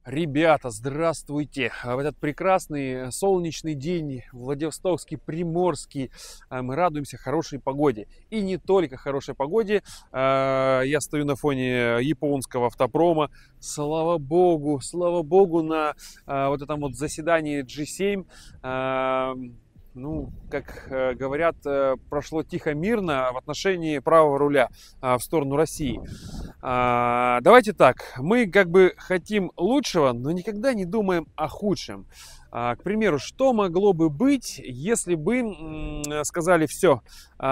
Ребята, здравствуйте! В этот прекрасный солнечный день, Владивостокский, Приморский, мы радуемся хорошей погоде. И не только хорошей погоде. Я стою на фоне японского автопрома. Слава богу, на вот этом вот заседании G7. Ну, как говорят, прошло тихо, мирно в отношении правого руля в сторону России. Давайте так, мы как бы хотим лучшего, но никогда не думаем о худшем. К примеру, что могло бы быть, если бы сказали: все,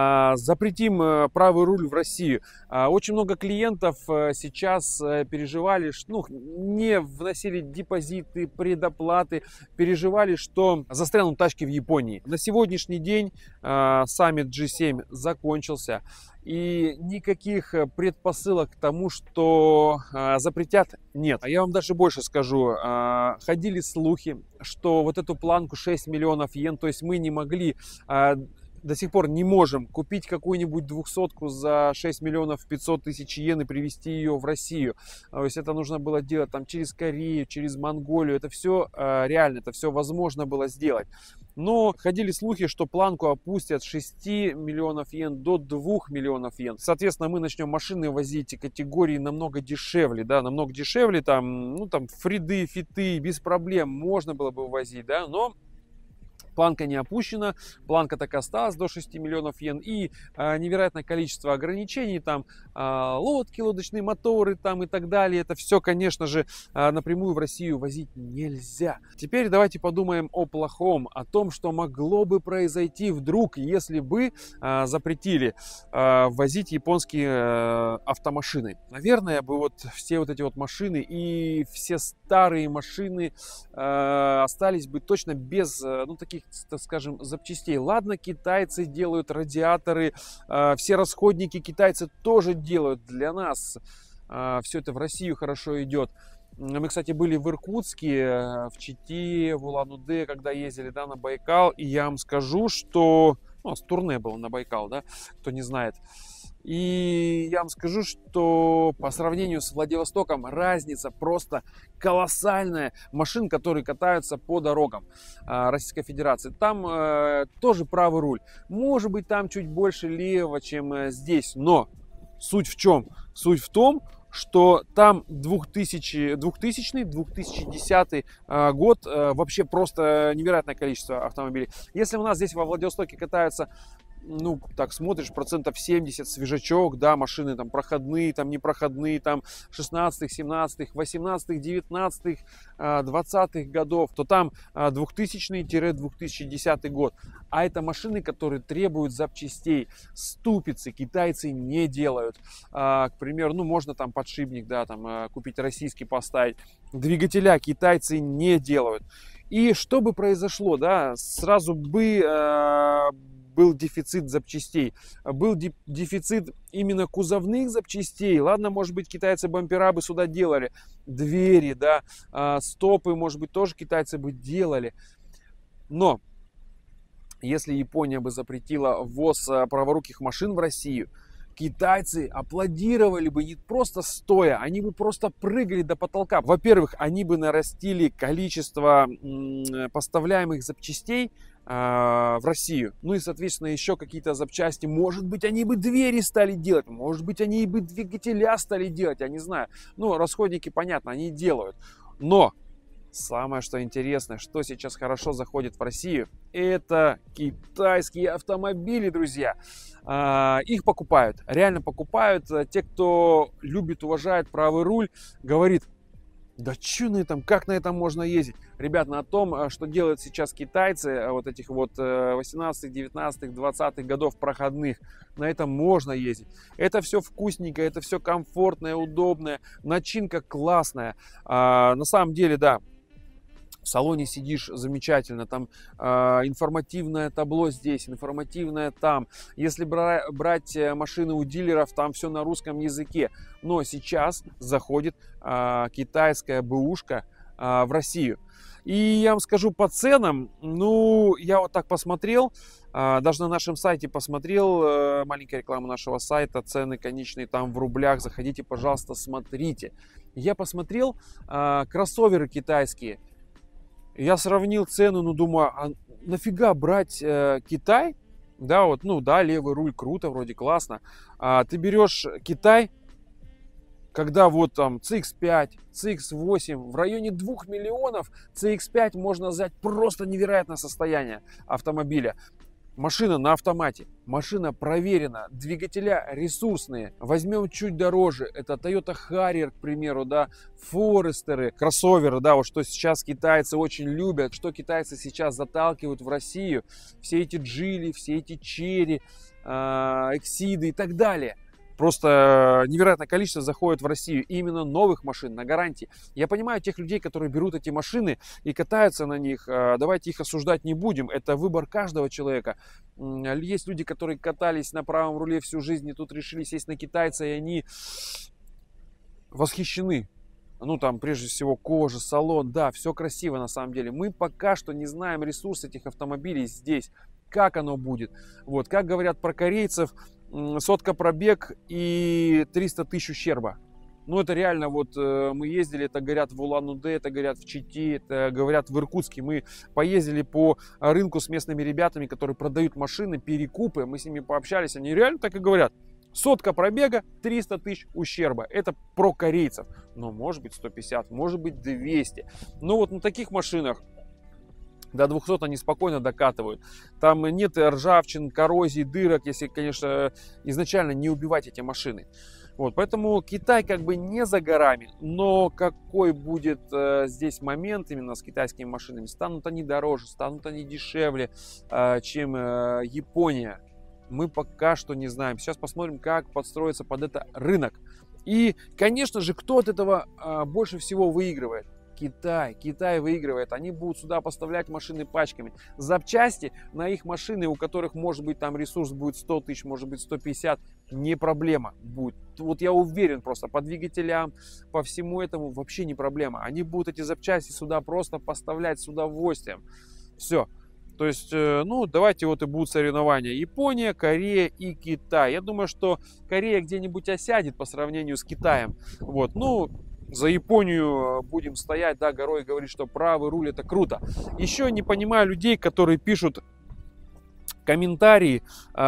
запретим правый руль в Россию. Очень много клиентов сейчас переживали, ну, не вносили депозиты, предоплаты, переживали, что застрянут тачки в Японии. На сегодняшний день саммит G7 закончился. И никаких предпосылок к тому, что запретят, нет. А я вам даже больше скажу. Ходили слухи, что вот эту планку 6 миллионов йен, то есть мы не могли, до сих пор не можем купить какую-нибудь 200-ку за 6 миллионов 500 тысяч йен и привезти ее в Россию. То есть это нужно было делать там через Корею, через Монголию. Это все реально, это все возможно было сделать. Но ходили слухи, что планку опустят с 6 миллионов йен до 2 миллионов йен. Соответственно, мы начнем машины возить категории намного дешевле, да, намного дешевле, там, ну, там, фриды, фиты, без проблем можно было бы возить, да, но планка не опущена, планка так и осталась до 6 миллионов йен, и невероятное количество ограничений, там лодки, лодочные моторы там и так далее. Это все, конечно же, напрямую в Россию возить нельзя. Теперь давайте подумаем о плохом, о том, что могло бы произойти вдруг, если бы запретили возить японские автомашины. Наверное, бы вот все вот эти вот машины и все старые машины остались бы точно без, ну, таких, так скажем, запчастей. Ладно, китайцы делают радиаторы, все расходники китайцы тоже делают для нас. Все это в Россию хорошо идет. Мы, кстати, были в Иркутске, в Чите, в Улан-Удэ, когда ездили, да, на Байкал. И я вам скажу, что... Ну, с турне был на Байкал, да, кто не знает. И я вам скажу, что по сравнению с Владивостоком разница просто колоссальная. Машин, которые катаются по дорогам Российской Федерации. Там тоже правый руль. Может быть, там чуть больше левого, чем здесь. Но суть в чем? Суть в том, что там 2000-2010 год вообще просто невероятное количество автомобилей. Если у нас здесь во Владивостоке катаются, ну, так смотришь, процентов 70 свежачок, да, машины там проходные, там непроходные, там 16-х, 17-х, 18-х, 19-х, 20-х годов, то там 2000-2010 год. А это машины, которые требуют запчастей. Ступицы китайцы не делают. К примеру, ну, можно там подшипник, да, там купить российский, поставить. Двигателя китайцы не делают. И что бы произошло, да, сразу бы... был дефицит запчастей, был дефицит именно кузовных запчастей. Ладно, может быть, китайцы бампера бы сюда делали, двери, да, стопы, может быть, тоже китайцы бы делали. Но если Япония бы запретила ввоз праворуких машин в Россию, китайцы аплодировали бы не просто стоя, они бы просто прыгали до потолка. Во-первых, они бы нарастили количество поставляемых запчастей в Россию. Ну и, соответственно, еще какие-то запчасти. Может быть, они бы двери стали делать, может быть, они бы двигателя стали делать, я не знаю. Ну, расходники, понятно, они делают. Но самое, что интересно, что сейчас хорошо заходит в Россию, это китайские автомобили, друзья. Их покупают, реально покупают. Те, кто любит, уважает правый руль, говорит: да что на этом, как на этом можно ездить? Ребят, на том, что делают сейчас китайцы, вот этих вот 18-х, 19-х, 20-х годов проходных, на этом можно ездить. Это все вкусненько, это все комфортное, удобное, начинка классная. На самом деле, да, в салоне сидишь замечательно, там информативное табло здесь, информативное там. Если брать машины у дилеров, там все на русском языке. Но сейчас заходит китайская бэушка в Россию. И я вам скажу по ценам, ну, я вот так посмотрел, даже на нашем сайте посмотрел, маленькая реклама нашего сайта, цены конечные там в рублях, заходите, пожалуйста, смотрите. Я посмотрел кроссоверы китайские, я сравнил цену, ну думаю, а нафига брать Китай? Да, вот, ну да, левый руль круто, вроде классно. Ты берешь Китай, когда вот там CX-5, CX-8 в районе 2 миллионов, CX-5 можно взять просто невероятное состояние автомобиля. Машина на автомате, машина проверена, двигателя ресурсные. Возьмем чуть дороже, это Toyota Harrier, к примеру, да, Форестеры, кроссоверы, да, вот что сейчас китайцы очень любят, что китайцы сейчас заталкивают в Россию. Все эти Джили, все эти Черри, Эксиды и так далее. Просто невероятное количество заходит в Россию именно новых машин на гарантии. Я понимаю тех людей, которые берут эти машины и катаются на них. Давайте их осуждать не будем. Это выбор каждого человека. Есть люди, которые катались на правом руле всю жизнь и тут решили сесть на китайца, и они восхищены. Ну, там, прежде всего, кожа, салон. Да, все красиво на самом деле. Мы пока что не знаем ресурс этих автомобилей здесь. Как оно будет. Вот, как говорят про корейцев, 100 пробег и 300 тысяч ущерба. Ну, это реально, вот мы ездили, это говорят в Улан-Удэ, это говорят в Чите, это говорят в Иркутске. Мы поездили по рынку с местными ребятами, которые продают машины, перекупы. Мы с ними пообщались, они реально так и говорят. 100 пробега, 300 тысяч ущерба. Это про корейцев. Но может быть 150, может быть 200. Но вот на таких машинах до 200 они спокойно докатывают. Там нет ржавчин, коррозий, дырок, если, конечно, изначально не убивать эти машины. Вот, поэтому Китай как бы не за горами. Но какой будет здесь момент именно с китайскими машинами? Станут они дороже, станут они дешевле, чем Япония? Мы пока что не знаем. Сейчас посмотрим, как подстроится под это рынок. И, конечно же, кто от этого больше всего выигрывает? Китай. Китай выигрывает. Они будут сюда поставлять машины пачками. Запчасти на их машины, у которых, может быть, там ресурс будет 100 тысяч, может быть, 150, не проблема будет. Вот я уверен просто, по двигателям, по всему этому вообще не проблема. Они будут эти запчасти сюда просто поставлять с удовольствием. Все. То есть, ну, давайте вот и будут соревнования. Япония, Корея и Китай. Я думаю, что Корея где-нибудь осядет по сравнению с Китаем. Вот, ну, за Японию будем стоять, да, горой, говорить, что правый руль это круто. Еще не понимаю людей, которые пишут комментарии,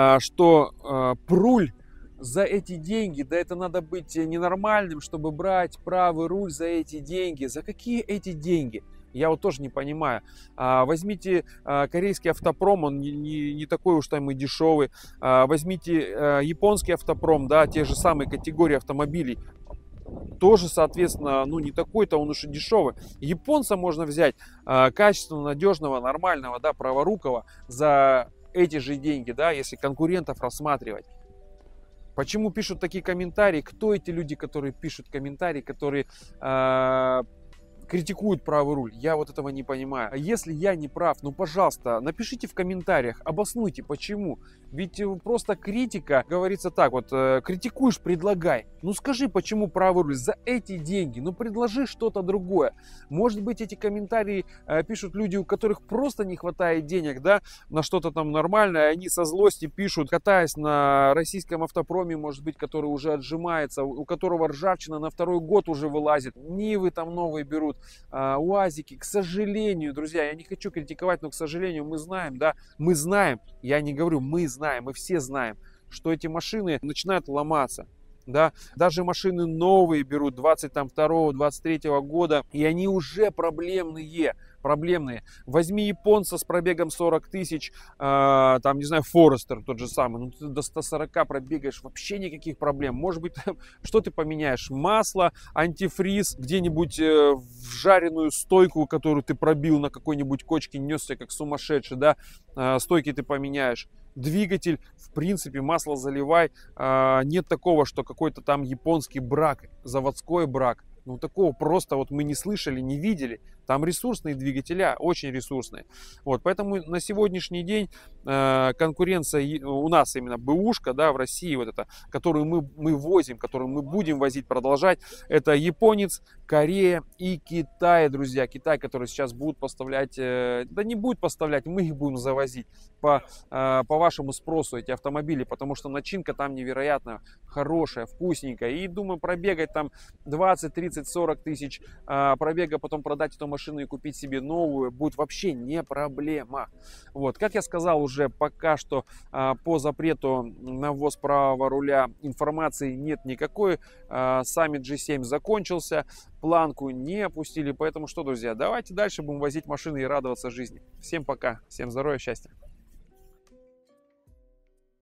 что руль за эти деньги, да это надо быть ненормальным, чтобы брать правый руль за эти деньги. За какие эти деньги? Я вот тоже не понимаю. Возьмите корейский автопром, он не такой уж там и дешевый. Возьмите японский автопром, да, те же самые категории автомобилей. Тоже, соответственно, ну не такой-то он уж и дешевый. Японца можно взять качественного, надежного, нормального, да, праворукого за эти же деньги, да, если конкурентов рассматривать. Почему пишут такие комментарии? Кто эти люди, которые пишут комментарии, которые критикуют правый руль? Я вот этого не понимаю. Если я не прав, ну, пожалуйста, напишите в комментариях, обоснуйте, почему. Ведь просто критика, говорится так, вот, критикуешь, предлагай. Ну, скажи, почему правый руль за эти деньги, ну, предложи что-то другое. Может быть, эти комментарии пишут люди, у которых просто не хватает денег, да, на что-то там нормальное, они со злости пишут, катаясь на российском автопроме, может быть, который уже отжимается, у которого ржавчина на второй год уже вылазит, Нивы там новые берут, УАЗики. К сожалению, друзья, я не хочу критиковать, но, к сожалению, мы знаем, да, мы знаем, я не говорю, мы знаем, мы все знаем, что эти машины начинают ломаться. Да, даже машины новые берут 22-23 года, и они уже проблемные. Возьми японца с пробегом 40 тысяч, там, не знаю, Форестер тот же самый, ну, ты до 140 пробегаешь, вообще никаких проблем. Может быть, что ты поменяешь? Масло, антифриз, где-нибудь в жареную стойку, которую ты пробил на какой-нибудь кочке, несся как сумасшедший, да, стойки ты поменяешь. Двигатель, в принципе, масло заливай. Нет такого, что какой-то там японский брак, заводской брак. Ну, такого просто вот мы не слышали, не видели. Там ресурсные двигателя, очень ресурсные. Вот, поэтому на сегодняшний день конкуренция у нас именно бэушка, да, в России, вот это, которую мы возим, которую мы будем возить, продолжать, это японец, Корея и Китай, друзья. Китай, который сейчас будут поставлять, да не будет поставлять, мы их будем завозить по вашему спросу, эти автомобили, потому что начинка там невероятно хорошая, вкусненькая. И думаю, пробегать там 20-30 30-40 тысяч пробега, потом продать эту машину и купить себе новую будет вообще не проблема. Вот, как я сказал уже, пока что по запрету на ввоз правого руля информации нет никакой. Саммит G7 закончился, планку не опустили, поэтому что, друзья, давайте дальше будем возить машины и радоваться жизни. Всем пока, всем здоровья, счастья.